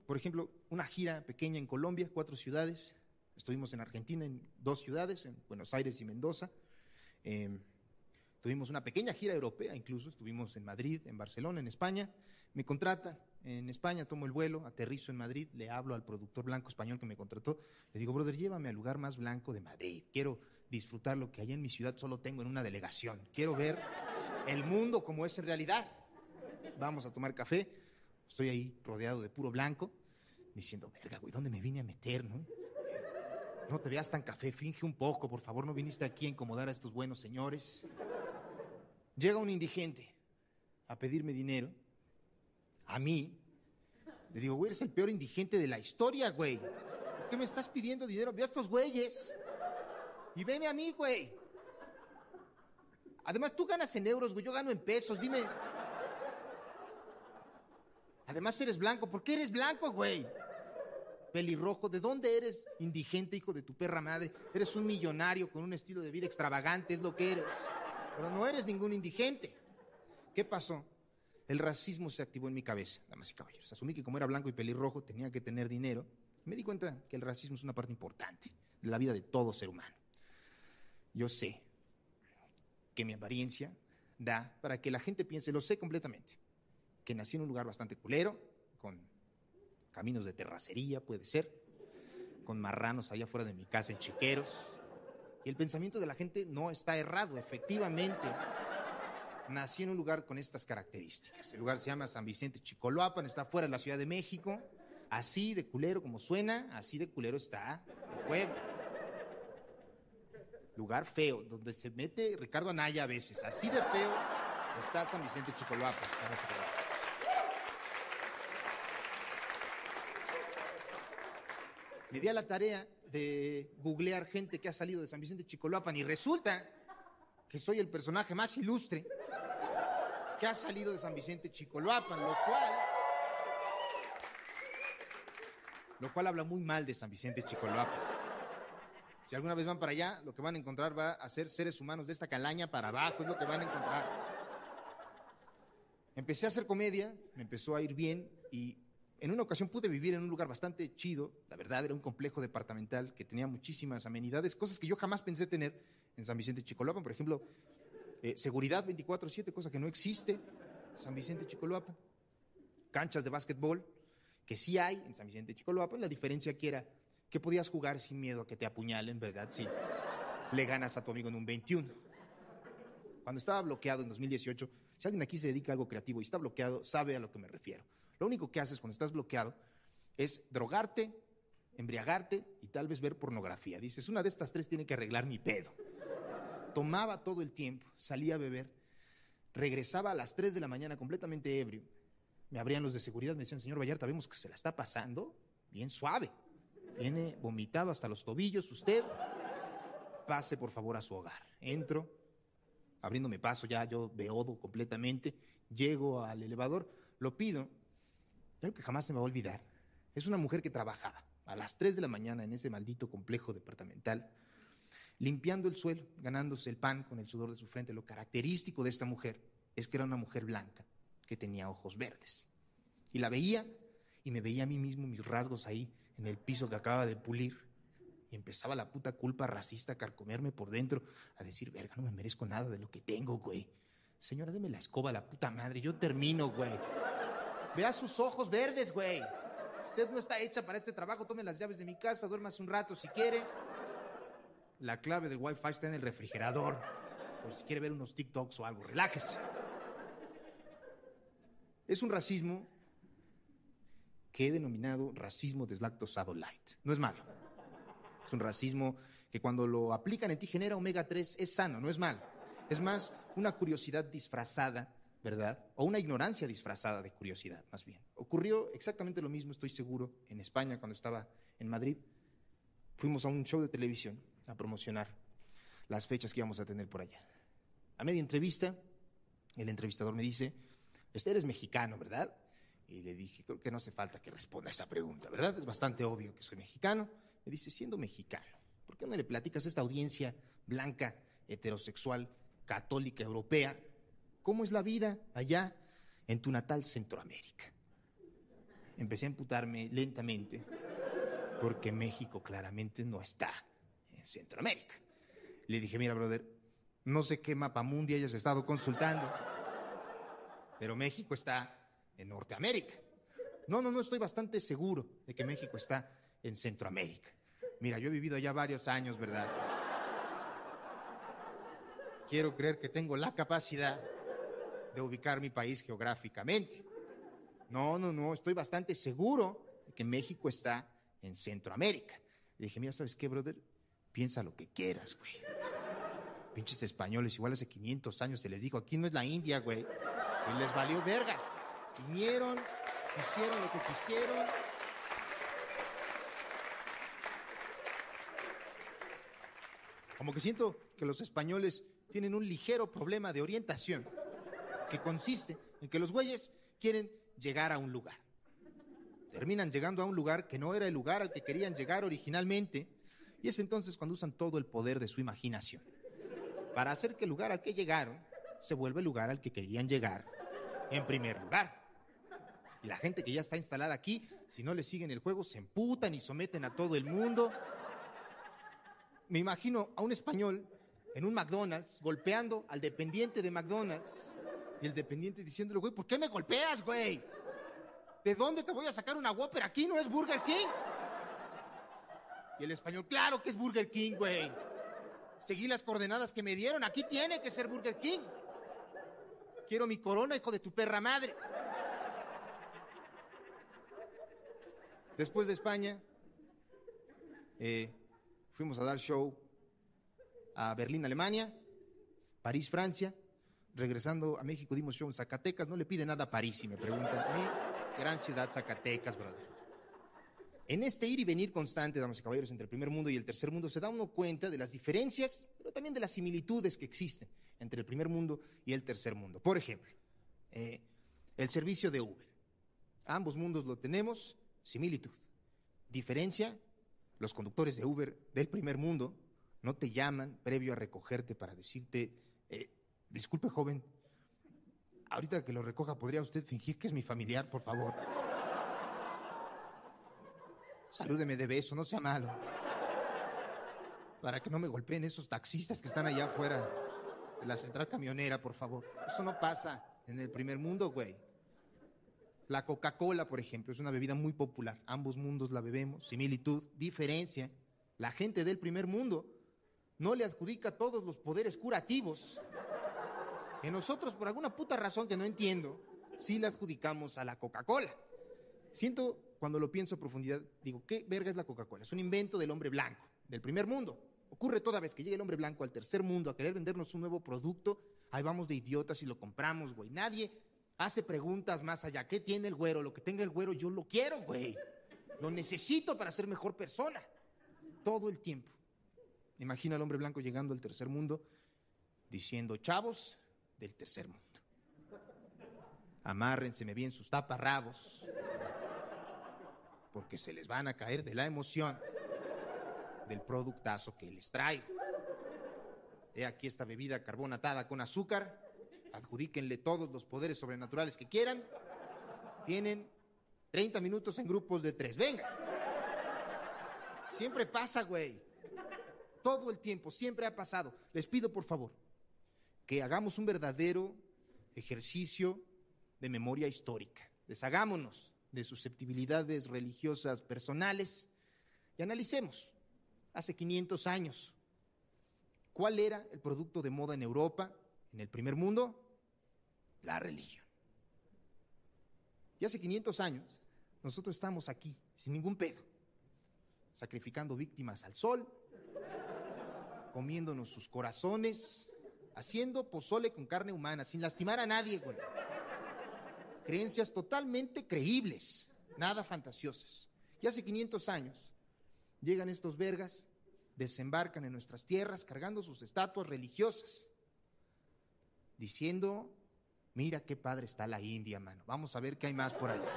por ejemplo, una gira pequeña en Colombia, 4 ciudades. Estuvimos en Argentina en 2 ciudades, en Buenos Aires y Mendoza. Tuvimos una pequeña gira europea, incluso estuvimos en Madrid, en Barcelona, en España. Me contratan en España, tomo el vuelo, aterrizo en Madrid, le hablo al productor blanco español que me contrató. Le digo, brother, llévame al lugar más blanco de Madrid. Quiero disfrutar lo que allá en mi ciudad solo tengo en una delegación. Quiero ver el mundo como es en realidad. Vamos a tomar café. Estoy ahí rodeado de puro blanco, diciendo, verga, güey, ¿dónde me vine a meter, no? No te veas tan café, finge un poco, por favor, no viniste aquí a incomodar a estos buenos señores. Llega un indigente a pedirme dinero, a mí. Le digo, güey, eres el peor indigente de la historia, güey. ¿Por qué me estás pidiendo dinero? Ve a estos güeyes y veme a mí, güey. Además, tú ganas en euros, güey, yo gano en pesos, dime. Además, eres blanco, ¿por qué eres blanco, güey? Pelirrojo, ¿de dónde eres, indigente, hijo de tu perra madre? Eres un millonario con un estilo de vida extravagante, es lo que eres. Pero no eres ningún indigente. ¿Qué pasó? El racismo se activó en mi cabeza, damas y caballeros. Asumí que como era blanco y pelirrojo tenía que tener dinero. Me di cuenta que el racismo es una parte importante de la vida de todo ser humano. Yo sé que mi apariencia da para que la gente piense, lo sé completamente, que nací en un lugar bastante culero, con caminos de terracería, puede ser, con marranos allá afuera de mi casa en chiqueros. Y el pensamiento de la gente no está errado, efectivamente. Nací en un lugar con estas características. El lugar se llama San Vicente Chicoloapan, está fuera de la Ciudad de México. Así de culero como suena, así de culero está el pueblo. Lugar feo, donde se mete Ricardo Anaya a veces. Así de feo está San Vicente Chicoloapan. Me di a la tarea de googlear gente que ha salido de San Vicente Chicoloapan y resulta que soy el personaje más ilustre que ha salido de San Vicente Chicoloapan, lo cual habla muy mal de San Vicente Chicoloapan. Si alguna vez van para allá, lo que van a encontrar va a ser seres humanos de esta calaña para abajo, es lo que van a encontrar. Empecé a hacer comedia, me empezó a ir bien y en una ocasión pude vivir en un lugar bastante chido. La verdad, era un complejo departamental que tenía muchísimas amenidades, cosas que yo jamás pensé tener en San Vicente Chicoloapan. Por ejemplo, seguridad 24/7, cosa que no existe en San Vicente Chicoloapan. Canchas de básquetbol, que sí hay en San Vicente Chicoloapan. La diferencia que era que podías jugar sin miedo a que te apuñalen, ¿verdad? Sí. Le ganas a tu amigo en un 21. Cuando estaba bloqueado en 2018, si alguien aquí se dedica a algo creativo y está bloqueado, sabe a lo que me refiero. Lo único que haces cuando estás bloqueado es drogarte, embriagarte y tal vez ver pornografía. Dices, una de estas 3 tiene que arreglar mi pedo. Tomaba todo el tiempo, salía a beber, regresaba a las 3 de la mañana completamente ebrio. Me abrían los de seguridad, me decían, señor Vallarta, vemos que se la está pasando bien suave. Viene vomitado hasta los tobillos usted. Pase por favor a su hogar. Entro, abriéndome paso ya, yo beodo completamente. Llego al elevador, lo pido. Creo que jamás se me va a olvidar. Es una mujer que trabajaba a las 3 de la mañana en ese maldito complejo departamental, limpiando el suelo, ganándose el pan con el sudor de su frente. Lo característico de esta mujer es que era una mujer blanca que tenía ojos verdes. Y la veía y me veía a mí mismo, mis rasgos ahí en el piso que acababa de pulir. Y empezaba la puta culpa racista a carcomerme por dentro, a decir, verga, no me merezco nada de lo que tengo, güey. Señora, deme la escoba, la puta madre, yo termino, güey. Vea sus ojos verdes, güey. Usted no está hecha para este trabajo, tome las llaves de mi casa, duérmase un rato si quiere. La clave del Wi-Fi está en el refrigerador, por si quiere ver unos TikToks o algo, relájese. Es un racismo que he denominado racismo deslactosado light. No es malo. Es un racismo que cuando lo aplican en ti genera omega 3, es sano, no es malo. Es más una curiosidad disfrazada, ¿verdad? O una ignorancia disfrazada de curiosidad, más bien. Ocurrió exactamente lo mismo, estoy seguro, en España cuando estaba en Madrid. Fuimos a un show de televisión a promocionar las fechas que íbamos a tener por allá. A media entrevista, el entrevistador me dice, eres mexicano, ¿verdad? Y le dije, creo que no hace falta que responda a esa pregunta, ¿verdad? Es bastante obvio que soy mexicano. Me dice, siendo mexicano, ¿por qué no le platicas a esta audiencia blanca, heterosexual, católica, europea, cómo es la vida allá en tu natal Centroamérica? empecé a emputarme lentamente porque México claramente no está en Centroamérica. Le dije, mira, brother, no sé qué mapamundi hayas estado consultando, pero México está en Norteamérica. No, estoy bastante seguro de que México está en Centroamérica. Mira, yo he vivido allá varios años, ¿verdad? Quiero creer que tengo la capacidad de ubicar mi país geográficamente. No, estoy bastante seguro de que México está en Centroamérica. Le dije, mira, ¿sabes qué, brother? Piensa lo que quieras, güey. Pinches españoles, igual hace 500 años se les dijo, aquí no es la India, güey. Y les valió verga. Vinieron, hicieron lo que quisieron. Como que siento que los españoles tienen un ligero problema de orientación, que consiste en que los güeyes quieren llegar a un lugar. Terminan llegando a un lugar que no era el lugar al que querían llegar originalmente, y es entonces cuando usan todo el poder de su imaginación para hacer que el lugar al que llegaron se vuelva el lugar al que querían llegar en primer lugar. Y la gente que ya está instalada aquí, si no le siguen el juego, se emputan y someten a todo el mundo. Me imagino a un español en un McDonald's golpeando al dependiente de McDonald's y el dependiente diciéndole, güey, ¿por qué me golpeas, güey? ¿De dónde te voy a sacar una Whopper? Aquí no es Burger King. Y el español, claro que es Burger King, güey. Seguí las coordenadas que me dieron, aquí tiene que ser Burger King. Quiero mi corona, hijo de tu perra madre. Después de España, fuimos a dar show a Berlín, Alemania, París, Francia. Regresando a México dimos show en Zacatecas. No le pide nada a París, si me preguntan. Mi gran ciudad, Zacatecas, brother. En este ir y venir constante, damas y caballeros, entre el primer mundo y el tercer mundo, se da uno cuenta de las diferencias, pero también de las similitudes que existen entre el primer mundo y el tercer mundo. Por ejemplo, el servicio de Uber. Ambos mundos lo tenemos, similitud. Diferencia, los conductores de Uber del primer mundo no te llaman previo a recogerte para decirte, disculpe, joven, ahorita que lo recoja, ¿podría usted fingir que es mi familiar, por favor? Salúdeme de beso, no sea malo. Para que no me golpeen esos taxistas que están allá afuera de la central camionera, por favor. Eso no pasa en el primer mundo, güey. La Coca-Cola, por ejemplo, es una bebida muy popular. Ambos mundos la bebemos. Similitud, diferencia. La gente del primer mundo no le adjudica todos los poderes curativos que nosotros, por alguna puta razón que no entiendo, sí le adjudicamos a la Coca-Cola. Siento, cuando lo pienso a profundidad, digo, ¿qué verga es la Coca-Cola? Es un invento del hombre blanco, del primer mundo. Ocurre toda vez que llegue el hombre blanco al tercer mundo a querer vendernos un nuevo producto, ahí vamos de idiotas y lo compramos, güey. Nadie hace preguntas más allá. ¿Qué tiene el güero? Lo que tenga el güero yo lo quiero, güey. Lo necesito para ser mejor persona. Todo el tiempo. Imagina al hombre blanco llegando al tercer mundo diciendo, chavos del tercer mundo, amárrenseme bien sus taparrabos, porque se les van a caer de la emoción del productazo que les traigo. He aquí esta bebida carbonatada con azúcar, adjudíquenle todos los poderes sobrenaturales que quieran, tienen 30 minutos en grupos de 3, venga. Siempre pasa, güey. Todo el tiempo, siempre ha pasado. Les pido, por favor, que hagamos un verdadero ejercicio de memoria histórica. Deshagámonos de susceptibilidades religiosas personales y analicemos, hace 500 años, ¿cuál era el producto de moda en Europa, en el primer mundo? La religión. Y hace 500 años, nosotros estamos aquí, sin ningún pedo, sacrificando víctimas al sol, comiéndonos sus corazones, haciendo pozole con carne humana, sin lastimar a nadie, güey. Creencias totalmente creíbles, nada fantasiosas. Y hace 500 años llegan estos vergas, desembarcan en nuestras tierras cargando sus estatuas religiosas, diciendo, mira qué padre está la India, mano, vamos a ver qué hay más por allá.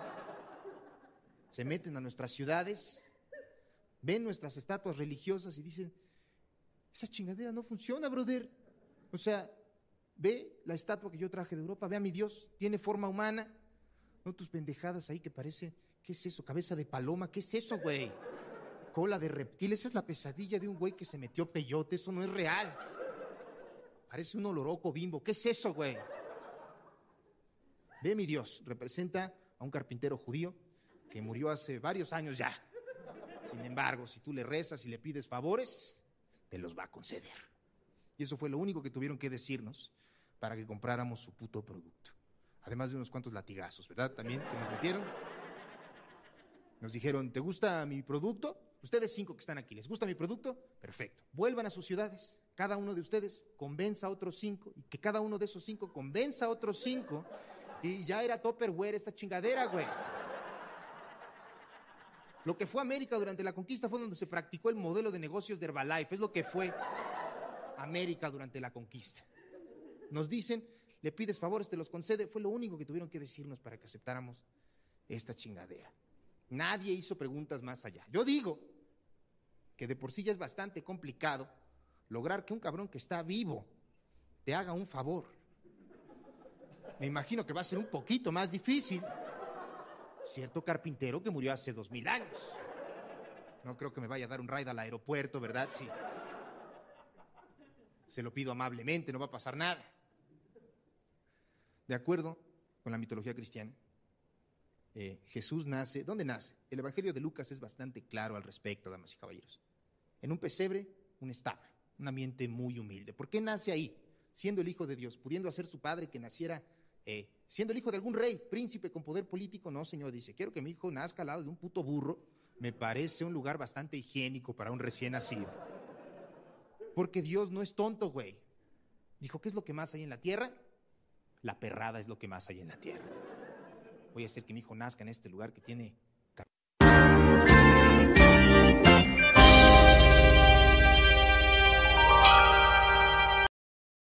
Se meten a nuestras ciudades, ven nuestras estatuas religiosas y dicen, esa chingadera no funciona, brother. O sea, ve la estatua que yo traje de Europa, ve a mi Dios, tiene forma humana, No tus pendejadas ahí que parece, ¿qué es eso? Cabeza de paloma, ¿qué es eso, güey? Cola de reptil, esa es la pesadilla de un güey que se metió peyote, eso no es real. Parece un oloroco Bimbo, ¿qué es eso, güey? Ve, mi Dios, representa a un carpintero judío que murió hace varios años ya. Sin embargo, si tú le rezas y le pides favores, te los va a conceder. Y eso fue lo único que tuvieron que decirnos para que compráramos su puto producto. Además de unos cuantos latigazos, ¿verdad? También que nos metieron. Nos dijeron, ¿te gusta mi producto? Ustedes 5 que están aquí, ¿les gusta mi producto? Perfecto. Vuelvan a sus ciudades. Cada uno de ustedes convenza a otros 5 y que cada uno de esos 5 convenza a otros 5 y ya era Tupperware esta chingadera, güey. Lo que fue América durante la conquista fue donde se practicó el modelo de negocios de Herbalife. Es lo que fue América durante la conquista. Nos dicen, le pides favores, te los concede. Fue lo único que tuvieron que decirnos para que aceptáramos esta chingadera. Nadie hizo preguntas más allá. Yo digo que de por sí ya es bastante complicado lograr que un cabrón que está vivo te haga un favor. Me imagino que va a ser un poquito más difícil. Cierto carpintero que murió hace 2000 años. No creo que me vaya a dar un ride al aeropuerto, ¿verdad? Sí. Se lo pido amablemente, no va a pasar nada. De acuerdo con la mitología cristiana, Jesús nace. ¿Dónde nace? El Evangelio de Lucas es bastante claro al respecto, damas y caballeros. En un pesebre, un establo, un ambiente muy humilde. ¿Por qué nace ahí? Siendo el hijo de Dios, pudiendo hacer su padre que naciera, siendo el hijo de algún rey, príncipe con poder político. No, señor, dice, quiero que mi hijo nazca al lado de un puto burro. Me parece un lugar bastante higiénico para un recién nacido. Porque Dios no es tonto, güey. Dijo, ¿qué es lo que más hay en la tierra? La perrada es lo que más hay en la tierra. Voy a hacer que mi hijo nazca en este lugar que tiene